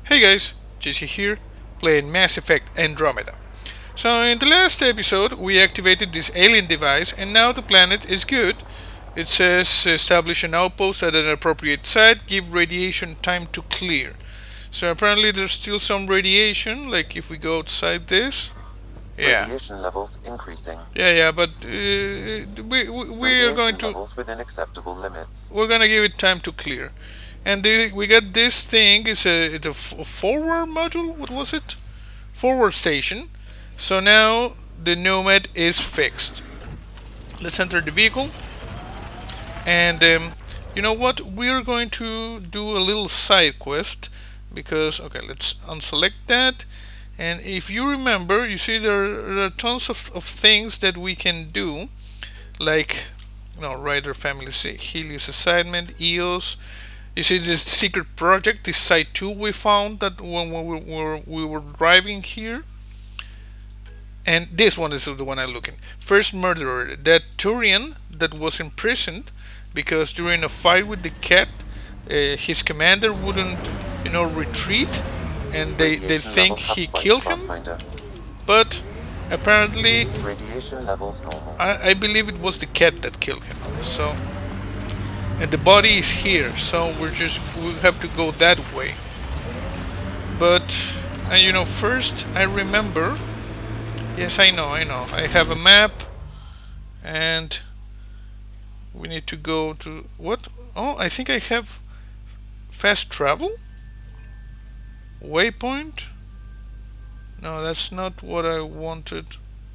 Hey guys, JC here, playing Mass Effect Andromeda. So in the last episode we activated this alien device and now the planet is good. It says establish an outpost at an appropriate site, give radiation time to clear. So apparently there's still some radiation, like if we go outside this. Yeah. Radiation levels increasing. Yeah, but we are going to levels within acceptable limits. We're gonna give it time to clear. And we got this thing. It's a forward module. What was it? Forward station. So now the Nomad is fixed. Let's enter the vehicle. And you know what? We're going to do a little side quest because okay, let's unselect that. And if you remember, you see there are tons of things that we can do, like Rider Family Helios assignment, EOS. You see this secret project, this Site 2 we found that when we were driving here. And this one is the one I'm looking. First Murderer, that Turian that was imprisoned because during a fight with the cat, his commander wouldn't, retreat, and they think he killed him. But apparently, radiation levels normal. I believe it was the cat that killed him. So. And the body is here, so we'll have to go that way. But first I remember. Yes, I know. I have a map, and we need to go to what? Oh, I think I have fast travel. Waypoint. No, that's not what I wanted.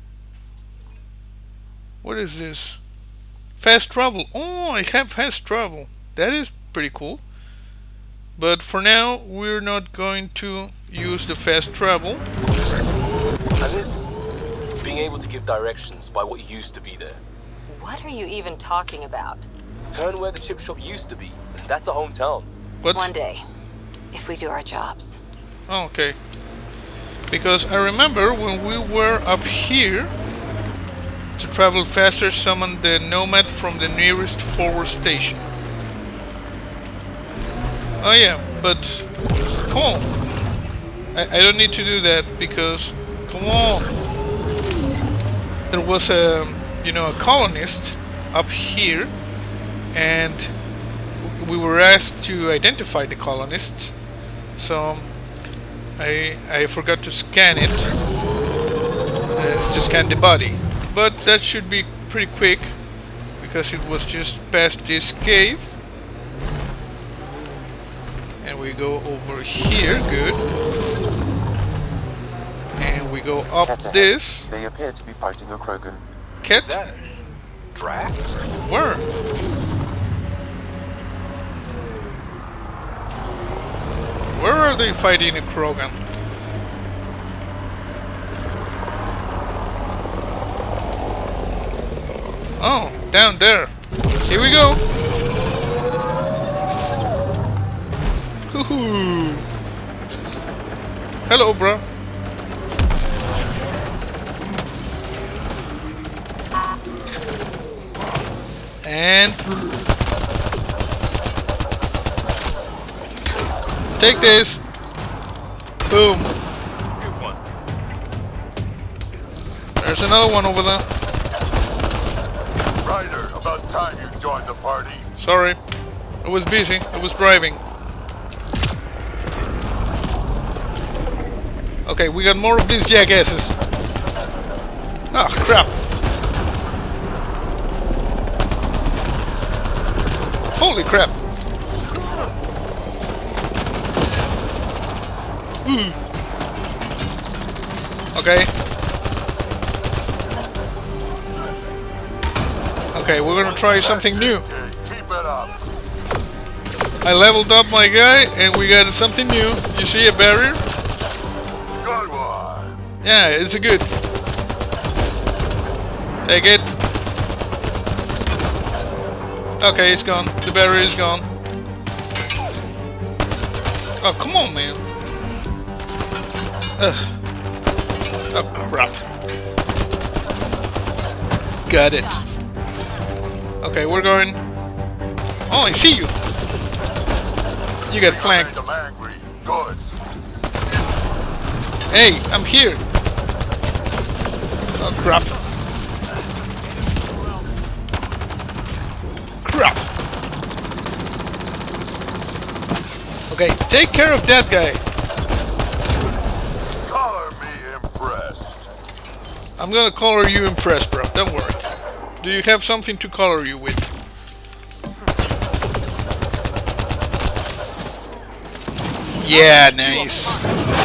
What is this? Fast travel. Oh, I have fast travel. That is pretty cool. But for now, we're not going to use the fast travel. And this being able to give directions by what used to be there. What are you even talking about? Turn where the chip shop used to be. That's a hometown. What? One day, if we do our jobs. Oh, okay. Because I remember when we were up here. To travel faster, summon the Nomad from the nearest forward station. Oh yeah, but come on. I don't need to do that because come on. There was a colonist up here, and we were asked to identify the colonists. So I forgot to scan it. To scan the body. But that should be pretty quick because it was just past this cave. And we go over here, good. And we go up this. They appear to be fighting a Krogan. Cat? Is that Drack? Where? Where are they fighting a Krogan? Oh, down there. Here we go. Hoo-hoo. Hello, bro. And take this. Boom. Good one. There's another one over there. Ryder, about time you joined the party. Sorry, I was busy. I was driving. Okay, we got more of these jackasses. Ah, crap. Holy crap. Okay. Okay, we're gonna try something new. Keep it up. I leveled up my guy and we got something new. You see a barrier? Good one. Yeah, it's a good. Take it. Okay, it's gone. The barrier is gone. Oh, come on, man. Ugh. Oh, crap. Got it. Okay, we're going. Oh, I see you. You got flanked. Made them angry. Good. Hey, I'm here. Oh crap. Crap. Okay, take care of that guy. Color me impressed. I'm gonna color you impressed, bro. Don't worry. Do you have something to color you with? Yeah, nice.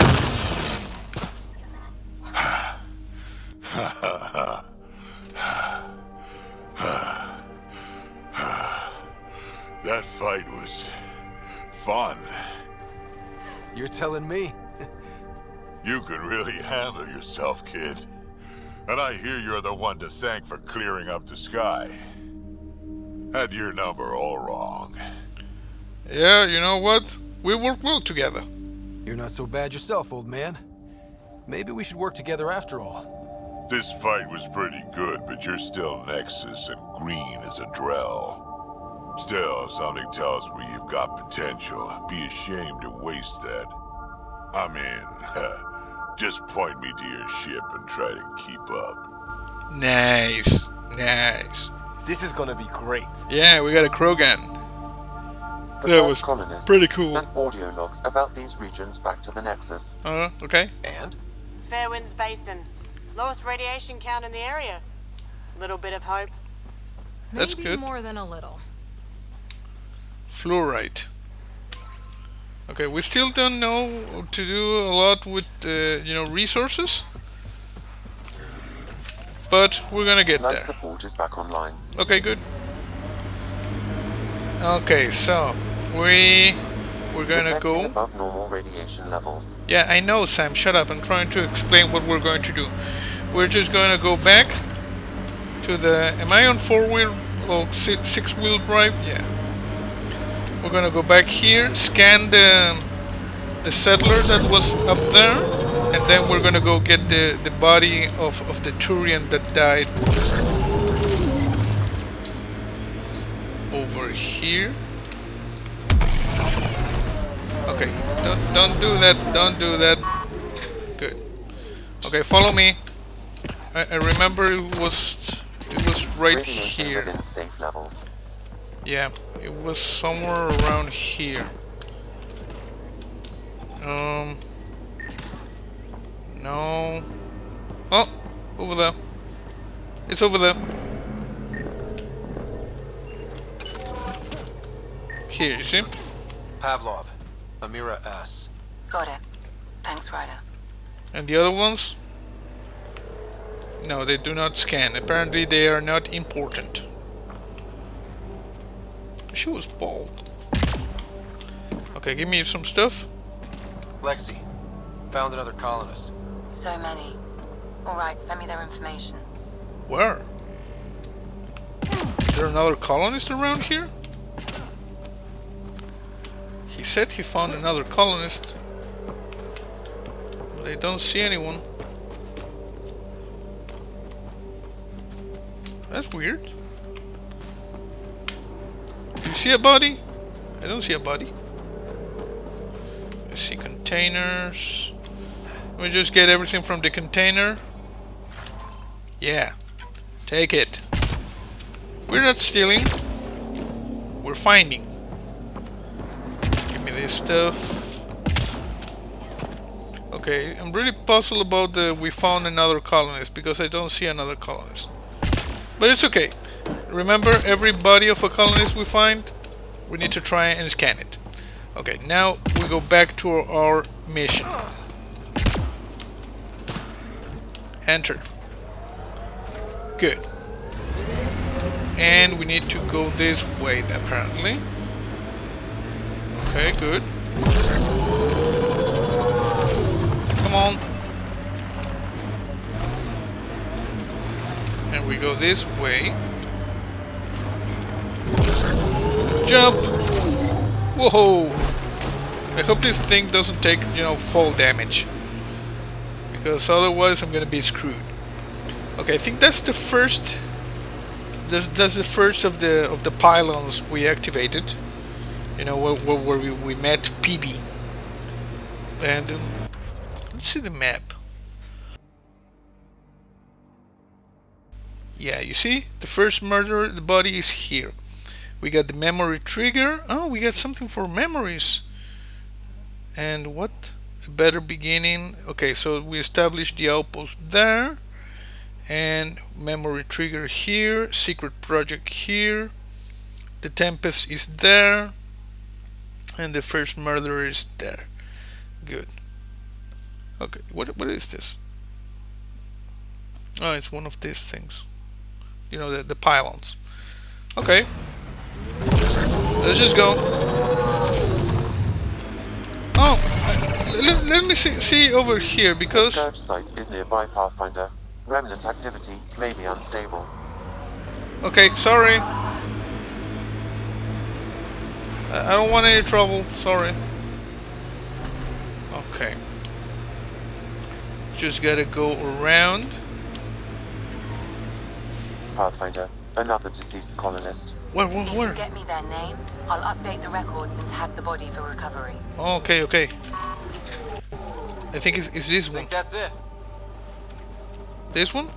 That fight was fun. You're telling me? You can really handle yourself, kid. And I hear you're the one to thank for clearing up the sky. Had your number all wrong. Yeah, you know what? We work well together. You're not so bad yourself, old man. Maybe we should work together after all. This fight was pretty good, but you're still Nexus and green as a Drell. Still, something tells me you've got potential. Be ashamed to waste that. I mean, just point me to your ship and try to keep up. Nice. Nice. This is gonna be great. Yeah, we got a Krogan. The That first was colonists pretty cool. sent audio logs about these regions back to the Nexus. Okay. And? Fairwinds Basin. Lowest radiation count in the area. Little bit of hope. That's Maybe good. more than a little. Fluorite. Okay, we still don't know to do a lot with, you know, resources. But we're gonna get Life there. support is back online. Okay, good. Okay, so we're gonna Detecting go. above normal radiation levels. Yeah, I know, Sam. Shut up. I'm trying to explain what we're going to do. We're just going to go back to the. Am I on 4-wheel or 6-wheel drive? Yeah. We're going to go back here, scan the settler that was up there, and then we're going to go get the body of the Turian that died over here. Okay, don't do that. Don't do that. Good. Okay, follow me. I remember it was right Radiation here. within safe levels. Yeah, it was somewhere around here. No. Oh, over there. It's over there. Here, you see? Pavlov. Amira S. Got it. Thanks, Ryder. And the other ones? No, they do not scan. Apparently they are not important. She was bald. Okay, give me some stuff. Lexi. Found another colonist. So many. Alright, send me their information. Where? Is there another colonist around here? He said he found another colonist, but I don't see anyone. That's weird. Do you see a body? I don't see a body. I see containers. Let me just get everything from the container. Yeah. Take it. We're not stealing. We're finding. Give me this stuff. Okay, I'm really puzzled about the we found another colonist because I don't see another colonist. But it's okay. Remember, every body of a colonist we find, we need to try and scan it. Okay, now we go back to our mission. Enter. Good. And we need to go this way, apparently. Okay, good. Come on. And we go this way. Jump! Whoa! I hope this thing doesn't take, you know, fall damage. Because otherwise I'm gonna be screwed. Okay, I think that's the first. That's the first of the pylons we activated. You know, where we met PB. And Let's see the map. Yeah, you see? The first murderer, the body is here. We got the memory trigger. Oh, we got something for memories. And what? A better beginning. Okay, so we established the outpost there. And memory trigger here. Secret project here. The Tempest is there. And the first murderer is there. Good. Okay, what is this? Oh, it's one of these things. You know, the pylons. Okay. Let's just go. Oh, let me see over here, because... The Scourge site is nearby, Pathfinder. Remnant activity may be unstable. Okay, sorry. I don't want any trouble, sorry. Okay. Just gotta go around. Pathfinder, another deceased colonist. Where? If you get me their name, I'll update the records and tag the body for recovery. Okay. I think it's this one. That's it. This one?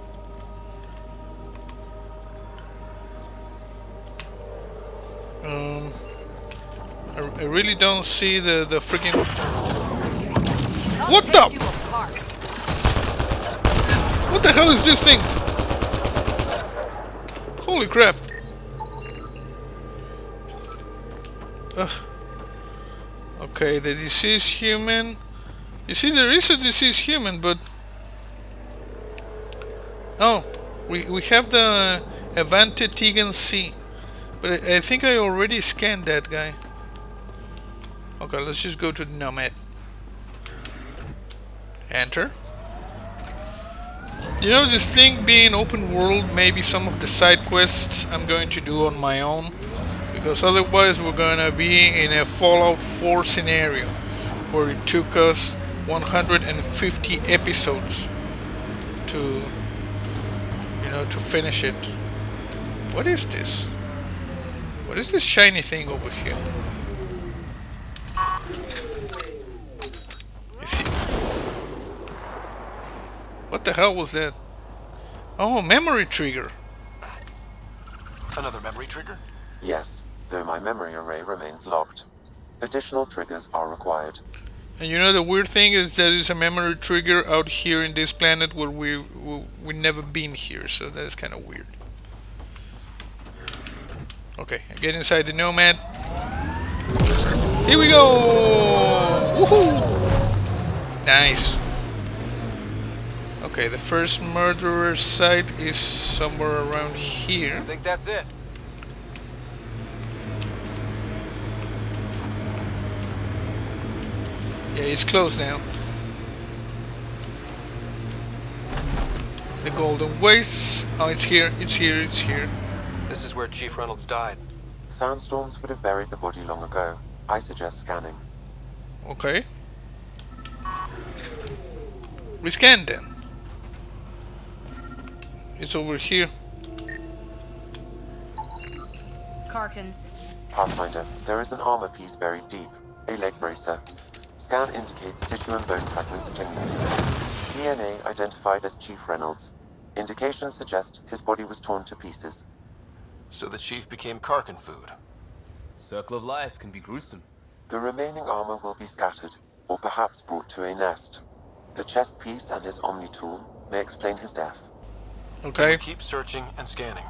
I really don't see the freaking... What the? What the hell is this thing? Holy crap. Okay, the deceased human. You see, there is a deceased human, but... Oh, we have the Avante Tegan C. But I think I already scanned that guy. Okay, let's just go to the Nomad. Enter. You know, this thing being open world, maybe some of the side quests I'm going to do on my own. Because otherwise we're gonna be in a Fallout 4 scenario. Where it took us 150 episodes to... to finish it. What is this? What is this shiny thing over here? You see? What the hell was that? Oh, memory trigger. Another memory trigger? Yes, though my memory array remains locked. Additional triggers are required. And you know the weird thing is there is a memory trigger out here in this planet where we never been here, so that's kind of weird. Okay, get inside the Nomad. Here we go! Woohoo! Nice. Okay, the first murderer site is somewhere around here. I think that's it. Yeah, it's closed now. The Golden Wastes. Oh, it's here, it's here, it's here. This is where Chief Reynolds died. Sandstorms would have buried the body long ago. I suggest scanning. Okay. We scan then. It's over here. Karkins. Pathfinder, there is an armor piece buried deep. A leg bracer. Scan indicates tissue and bone fragments clinging to it. DNA identified as Chief Reynolds. Indications suggest his body was torn to pieces. So the Chief became Karkin food. Circle of life can be gruesome. The remaining armor will be scattered, or perhaps brought to a nest. The chest piece and his Omni tool may explain his death. Okay. Keep searching and scanning.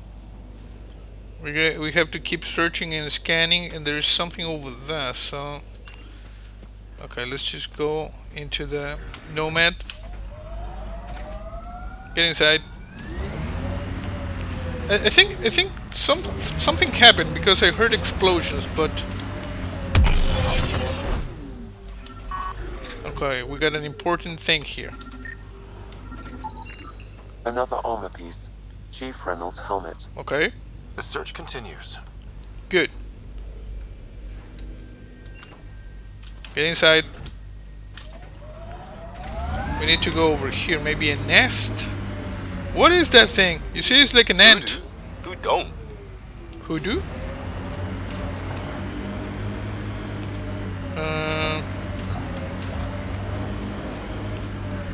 We have to keep searching and scanning, and there is something over there, so... Okay, let's just go into the Nomad. Get inside. I think something happened because I heard explosions, but... Okay, we got an important thing here. Another armor piece. Chief Reynolds' helmet. Okay. The search continues. Good. Get inside. We need to go over here. Maybe a nest? What is that thing? You see, it's like an ant. Who don't? Who do?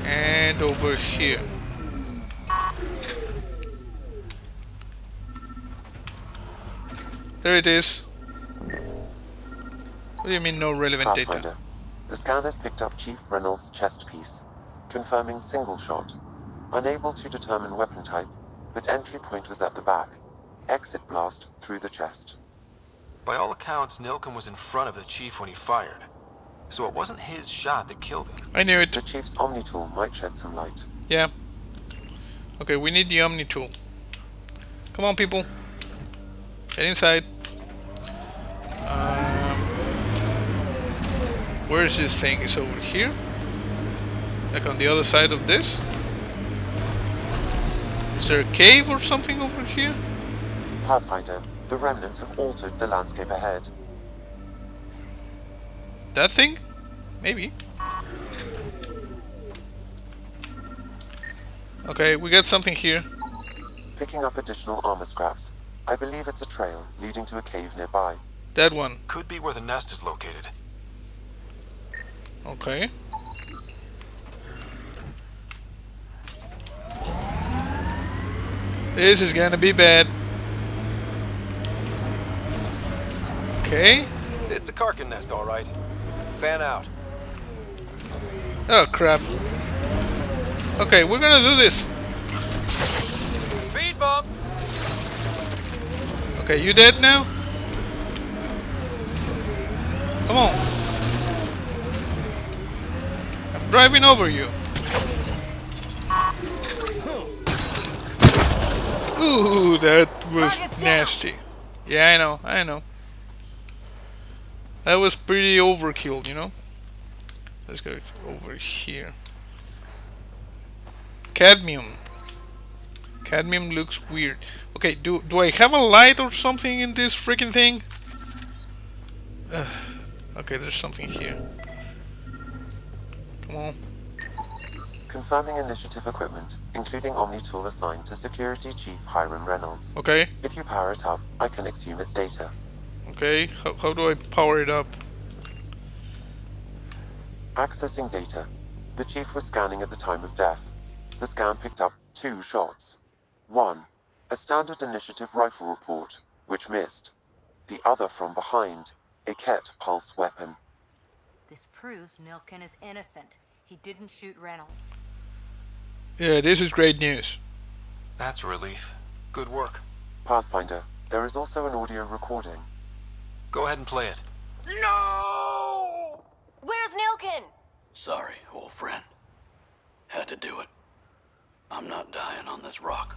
And over here. There it is. What do you mean no relevant data? Pathfinder. The scan has picked up Chief Reynolds' chest piece, confirming single shot. Unable to determine weapon type, but entry point was at the back. Exit blast through the chest. By all accounts, Nilken was in front of the Chief when he fired. So it wasn't his shot that killed him. I knew it. The Chief's Omni tool might shed some light. Yeah. Okay, we need the Omni tool. Come on, people. Get inside. Where is this thing? It's over here? Like on the other side of this? Is there a cave or something over here? Pathfinder, the Remnant have altered the landscape ahead. That thing? Maybe. Okay, we got something here. Picking up additional armor scraps. I believe it's a trail leading to a cave nearby. That one. Could be where the nest is located. Okay. This is gonna be bad. Okay. It's a Karkin nest, all right. Fan out. Oh crap. Okay, we're gonna do this. Speed bump. Okay, you dead now? Come on. I'm driving over you. Ooh, that was nasty. Yeah, I know. That was pretty overkill, you know? Let's go over here. Cadmium. Cadmium looks weird. Okay, do I have a light or something in this freaking thing? Okay, there's something here. Come on. Confirming initiative equipment, including Omni tool assigned to Security Chief Hiram Reynolds. Okay. If you power it up, I can exhume its data. Okay, how do I power it up? Accessing data. The Chief was scanning at the time of death. The scan picked up 2 shots. 1. A standard initiative rifle report, which missed. The other from behind. A Ket pulse weapon. This proves Nilken is innocent. He didn't shoot Reynolds. Yeah, this is great news. That's a relief. Good work. Pathfinder, there is also an audio recording. Go ahead and play it. No! Where's Nilken? Sorry, old friend. Had to do it. I'm not dying on this rock.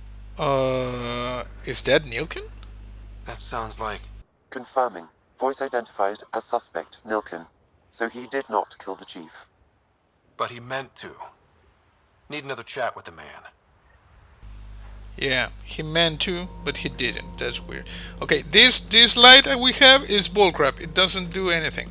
Is that Nilken? That sounds like... Confirming. Voice identified as suspect, Nilken. So he did not kill the Chief. But he meant to. Need another chat with the man. Yeah, he meant to, but he didn't. That's weird. Okay, this light that we have is bullcrap. It doesn't do anything.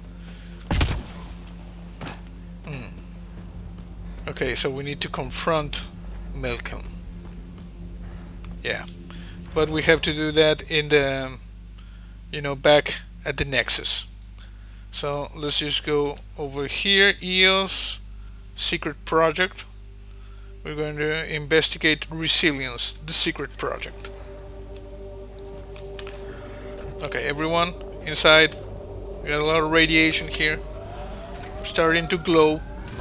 Okay, so we need to confront Nilken. Yeah, but we have to do that in the, back at the Nexus. So let's just go over here, EOS, secret project. We're going to investigate Resilience, the secret project. Okay, everyone inside. We got a lot of radiation here. We're starting to glow.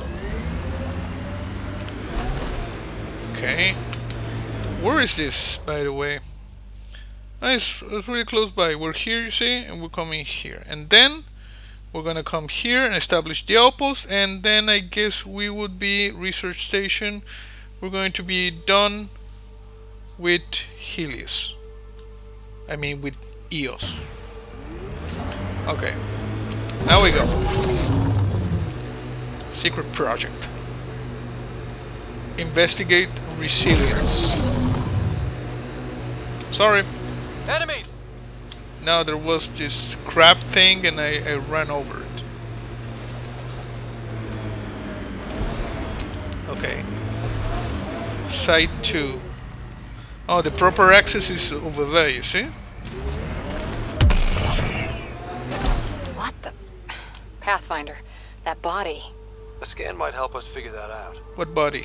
Okay. Where is this, by the way? It's really close by. We're here, you see, and we're coming here. And then we're gonna come here and establish the outpost, and then I guess we would be research station. We're going to be done with Helios. I mean with EOS. Okay. Now we go. Secret project. Investigate Resilience. Sorry. Enemies! No, there was this crab thing and I ran over it. Okay. Site 2. Oh, the proper access is over there, you see? What the... Pathfinder, that body. A scan might help us figure that out. What body?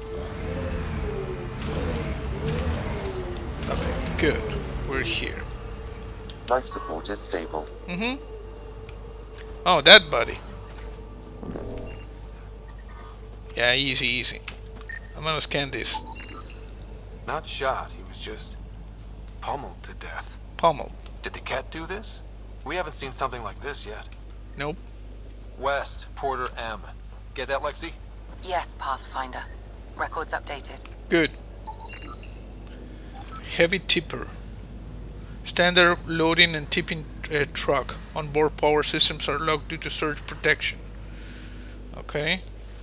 Okay, good. We're here. Life support is stable. Oh, that body. Yeah, easy, easy. I'm gonna scan this. Not shot, he was just pummeled to death. Pummeled. Did the cat do this? We haven't seen something like this yet. Nope. West, Porter M. Get that, Lexi? Yes, Pathfinder. Records updated. Good. Heavy tipper. Standard loading and tipping truck. Onboard power systems are locked due to surge protection. Okay.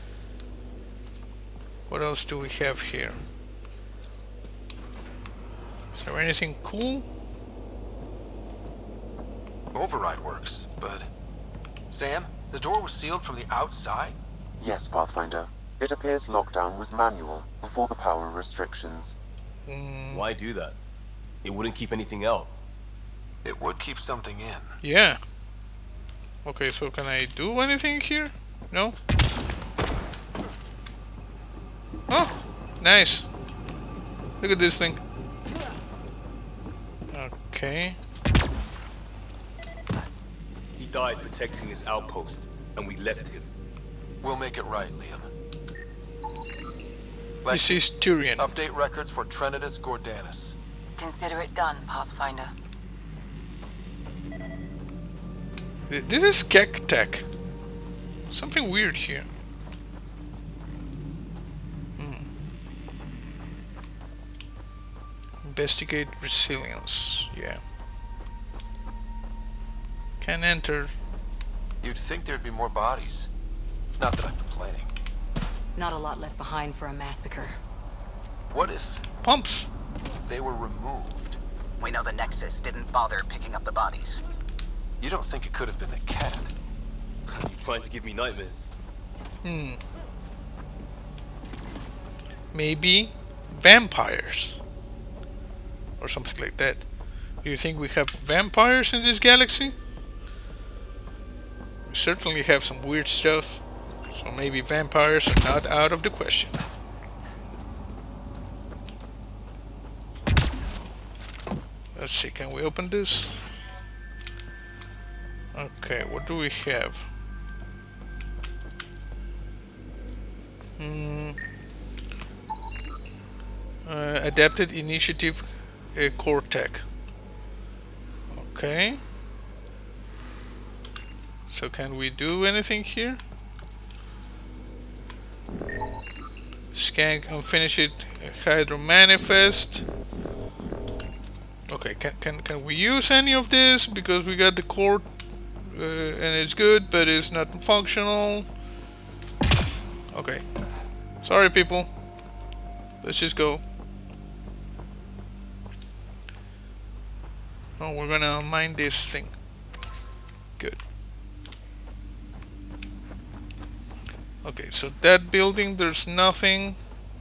What else do we have here? Is there anything cool? Override works, but... Sam, the door was sealed from the outside? Yes, Pathfinder. It appears lockdown was manual before the power restrictions. Why do that? It wouldn't keep anything out. It would keep something in. Yeah. Okay, so can I do anything here? No? Oh, nice. Look at this thing. Okay. He died protecting his outpost, and we left him. We'll make it right, Liam. This is Turian. Update records for Trinitas Gordanus. Consider it done, Pathfinder. This is Keck Tech. Something weird here. Investigate resilience. Yeah. Can enter. You'd think there'd be more bodies. Not that I'm complaining. Not a lot left behind for a massacre. What if Pumps. they were removed? We know the Nexus didn't bother picking up the bodies. You don't think it could have been the cat? You trying to give me nightmares? Maybe vampires. Or something like that. Do you think we have vampires in this galaxy? We certainly have some weird stuff. So maybe vampires are not out of the question. Let's see, can we open this? Okay, what do we have? Adapted initiative core tech. Okay. So can we do anything here? Scan unfinished Hydro Manifest. Okay, can we use any of this? Because we got the core and it's good, but it's not functional. Okay. Sorry, people. Let's just go. Oh, we're gonna mine this thing. Good. Okay, so that building, there's nothing.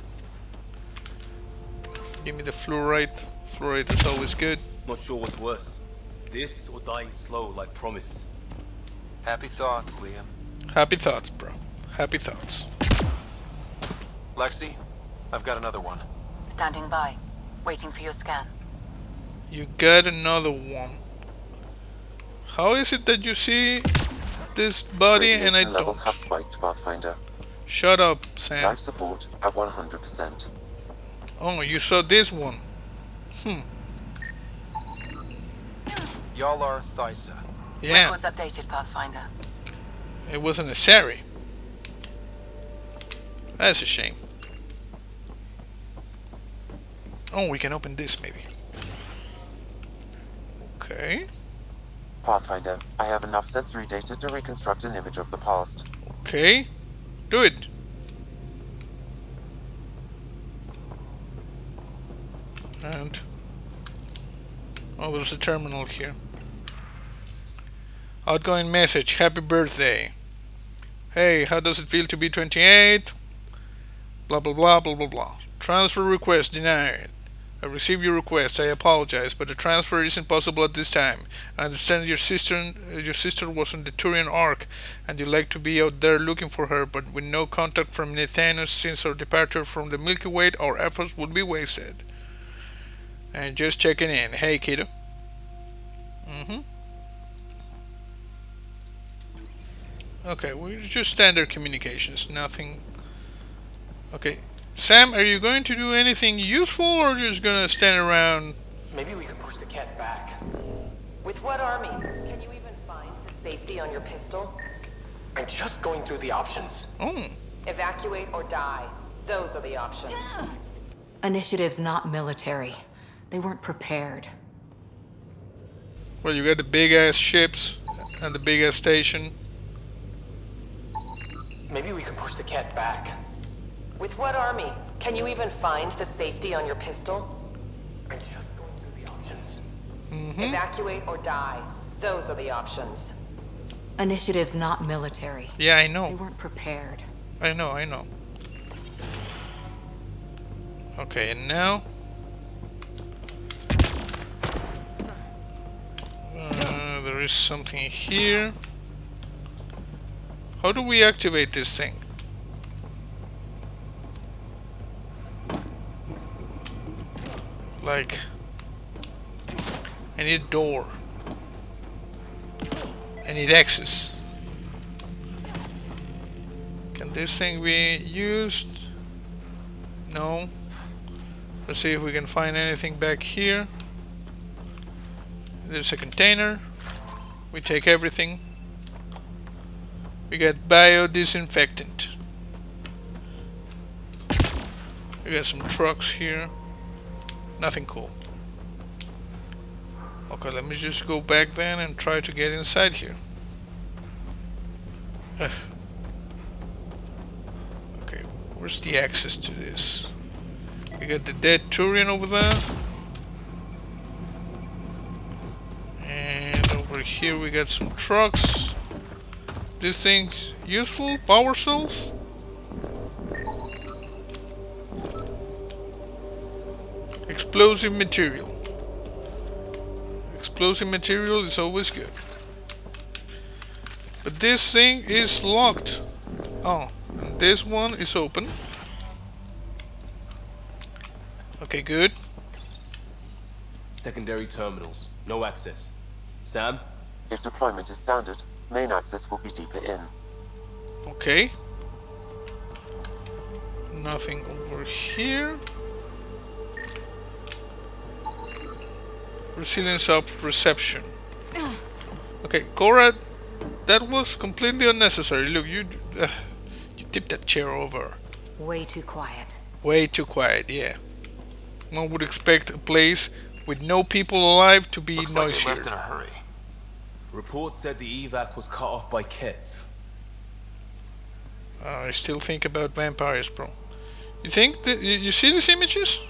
Give me the fluorite. Fluorite is always good. Not sure what's worse. This or dying slow like promise. Happy thoughts, Liam. Happy thoughts, bro. Happy thoughts. Lexi, I've got another one. Standing by. Waiting for your scan. You got another one. How is it that you see this body and I Radiation levels don't? have spiked, Pathfinder. Shut up, Sam. Life support at 100%. Oh, you saw this one. Y'all are Thysa. Yeah, Records updated, Pathfinder. it wasn't a Sari. That's a shame. Oh, we can open this maybe. Okay. Pathfinder, I have enough sensory data to reconstruct an image of the past. Okay. Do it. And oh, there's a terminal here. Outgoing message. Happy birthday. Hey, how does it feel to be 28? Blah blah blah blah blah blah. Transfer request denied. I received your request. I apologize, but the transfer isn't possible at this time. I understand your sister was on the Turian Ark, and you'd like to be out there looking for her, but with no contact from Nathanus since our departure from the Milky Way, our efforts would be wasted. And just checking in. Hey, kiddo. Okay, we're just standard communications, nothing. Okay. Sam, are you going to do anything useful or just gonna stand around? Maybe we could push the cat back. With what army? Can you even find the safety on your pistol? I'm just going through the options. Oh. Evacuate or die. Those are the options. Initiative's not military. They weren't prepared. Well, you got the big ass ships and the big ass station. Maybe we could push the cat back. With what army? Can you even find the safety on your pistol? I'm just going through the options. Evacuate or die. Those are the options. Initiative's not military. Yeah, I know. They weren't prepared. I know. Okay, and now... there is something here. How do we activate this thing? Like... I need a door. I need access. Can this thing be used? No. Let's see if we can find anything back here. There's a container. We take everything. We got biodisinfectant. We got some trucks here. Nothing cool. Okay, let me just go back then and try to get inside here. Okay, where's the access to this? We got the dead Turian over there. And over here we got some trucks. This thing's useful? Power cells? Explosive material. Explosive material is always good. But this thing is locked. Oh, and this one is open. Okay, good. Secondary terminals. No access. Sam? If deployment is standard, main access will be deeper in. Okay. Nothing over here. Resilience of reception. Okay, Cora, that was completely unnecessary. Look, you tipped that chair over. Way too quiet. Way too quiet, yeah. One would expect a place with no people alive to be Looks noisier. like they left in a hurry. Reports said the evac was cut off by Ket. I still think about vampires, bro. You think that you see these images?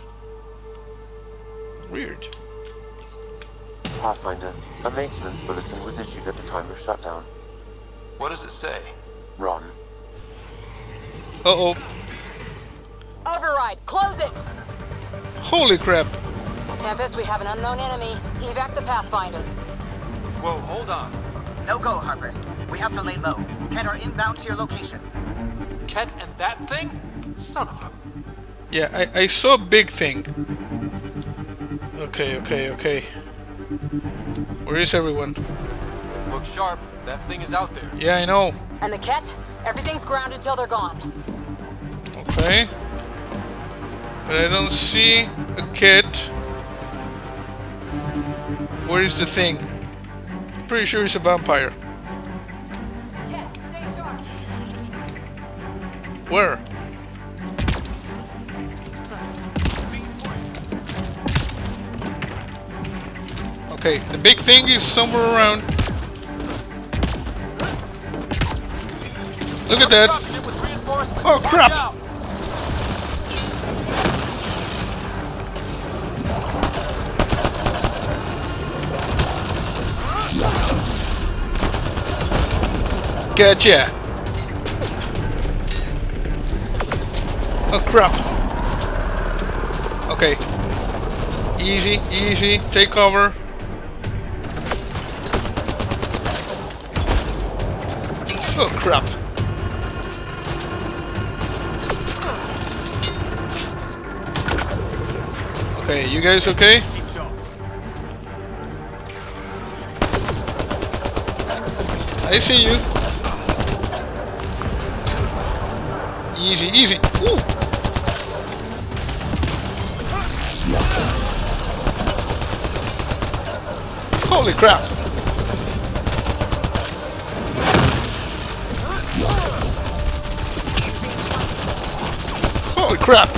Weird. Pathfinder, a maintenance bulletin was issued at the time of shutdown. What does it say? Run. Uh-oh. Override! Close it! Holy crap! Tempest, we have an unknown enemy. Evac the Pathfinder. Whoa, hold on. No go, Harper. We have to lay low. Ket are inbound to your location. Ket and that thing? Son of a... Yeah, I saw a big thing. Okay. Where is everyone? Look sharp. That thing is out there. Yeah, I know. And the Ket? Everything's grounded till they're gone. Okay. But I don't see a Ket. Where is the thing? Pretty sure it's a vampire. Ket, stay sharp. Where? Okay, the big thing is somewhere around. Look at that. Oh crap! Gotcha. Oh crap. Okay. Easy, easy. Take cover. Oh crap. Okay, you guys okay? I see you. Easy, easy. Ooh. Holy crap. Holy crap.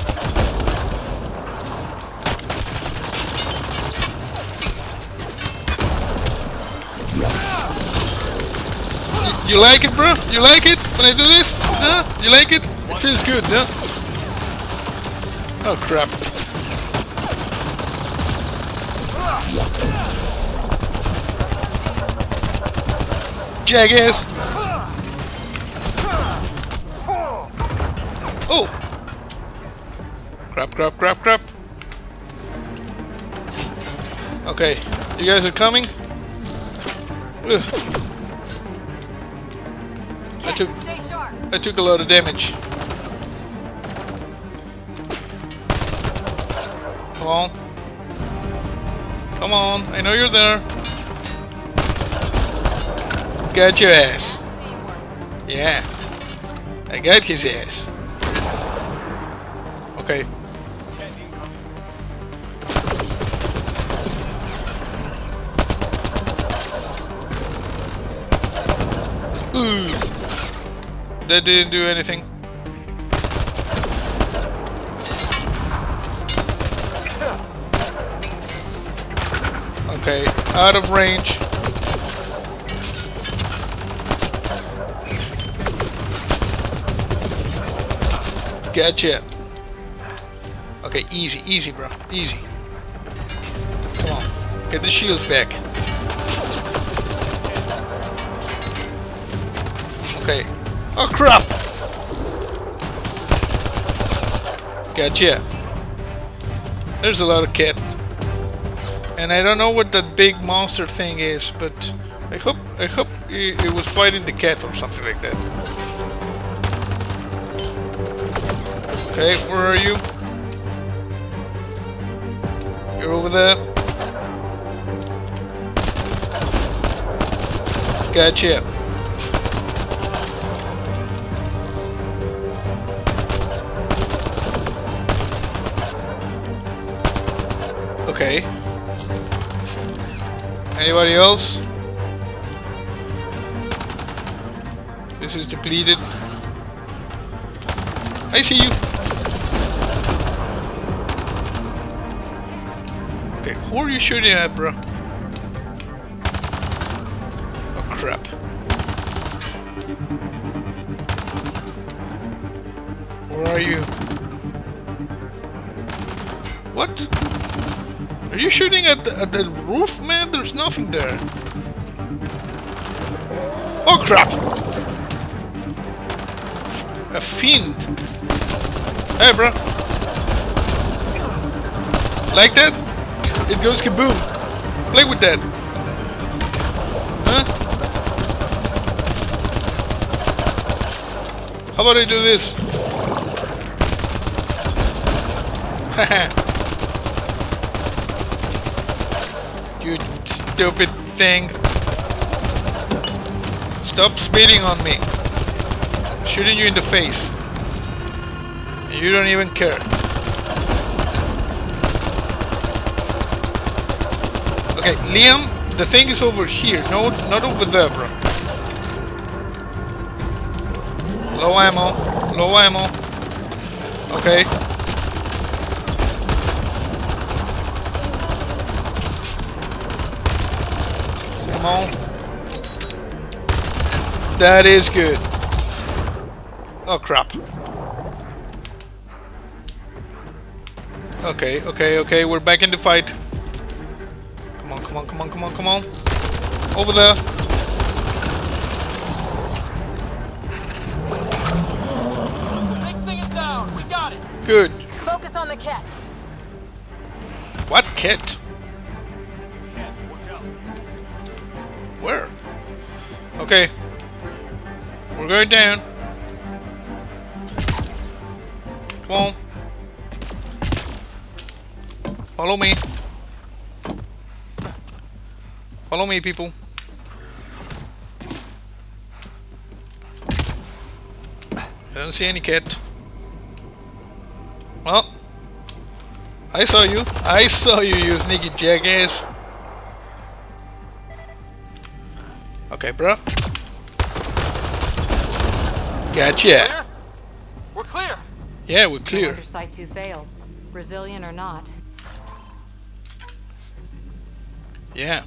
You like it, bro? You like it when I do this? Huh? You like it? It feels good, huh? Oh crap. Jackass! Oh! Crap, crap, crap, crap. Okay, you guys are coming? Ugh. I took a lot of damage. Come on. Come on, I know you're there. Got your ass. Yeah. I got his ass. Okay. Ooh. That didn't do anything. Okay, out of range. Gotcha. Okay, easy, easy, bro. Easy. Come on. Get the shields back. Okay. Oh, crap! Gotcha. There's a lot of cat. And I don't know what that big monster thing is, but I hope it was fighting the cat or something like that. Okay, where are you? You're over there. Gotcha. Okay. Anybody else? This is depleted. I see you. Okay, who are you shooting at, bro? Oh crap. Where are you? What? Are you shooting at the roof, man? There's nothing there. Oh crap! A fiend. Hey, bro. Like that? It goes kaboom. Play with that. Huh? How about I do this? Haha. You stupid thing. Stop spitting on me. I'm shooting you in the face. And you don't even care. Okay, Liam, the thing is over here. No, not over there, bro. Low ammo. Low ammo. Okay. Come on. That is good. Oh crap. Okay, okay, okay, we're back in the fight. Come on, come on, come on, come on, come on. Over there. Big thing is down. We got it. Good. Focus on the cat. What kit? Where? Okay. We're going down. Come on. Follow me. Follow me, people. I don't see any kit. Well, I saw you. I saw you, you sneaky jackass. Okay, bro. Gotcha. We're clear. Yeah, we're clear. No wonder Site 2 failed. Brazilian or not. Yeah.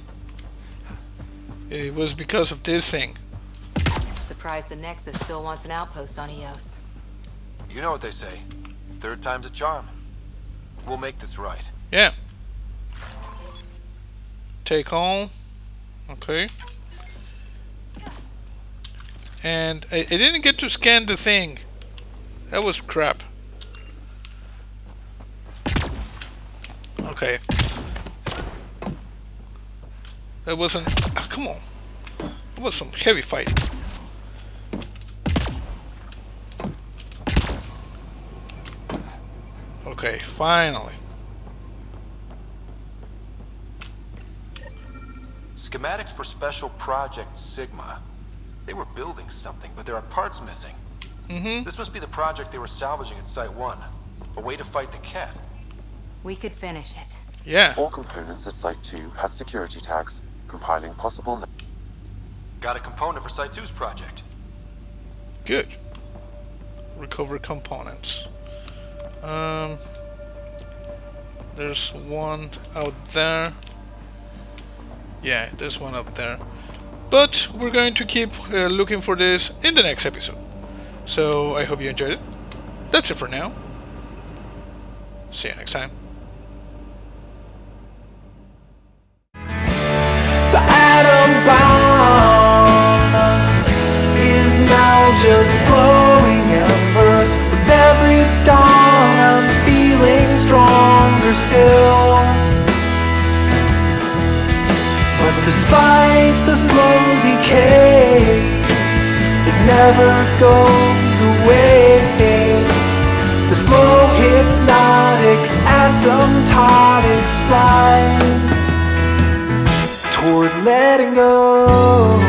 It was because of this thing. Surprised the Nexus still wants an outpost on Eos. You know what they say. Third time's a charm. We'll make this right. Yeah. Take all. Okay. And I didn't get to scan the thing. That was crap. Okay. That wasn't... Ah, come on. It was some heavy fight. Okay, finally. Schematics for Special Project Sigma. They were building something, but there are parts missing. This must be the project they were salvaging at Site 1. A way to fight the cat. We could finish it. Yeah. All components at Site 2 had security tags, compiling possible... Got a component for Site 2's project. Good. Recover components. There's one out there. Yeah, there's one up there. But we're going to keep looking for this in the next episode. So I hope you enjoyed it. That's it for now. See you next time. The atom bomb is now just glowing embers. With every dawn I'm feeling stronger still. But despite the slow decay, it never goes away. The slow hypnotic asymptotic slide toward letting go.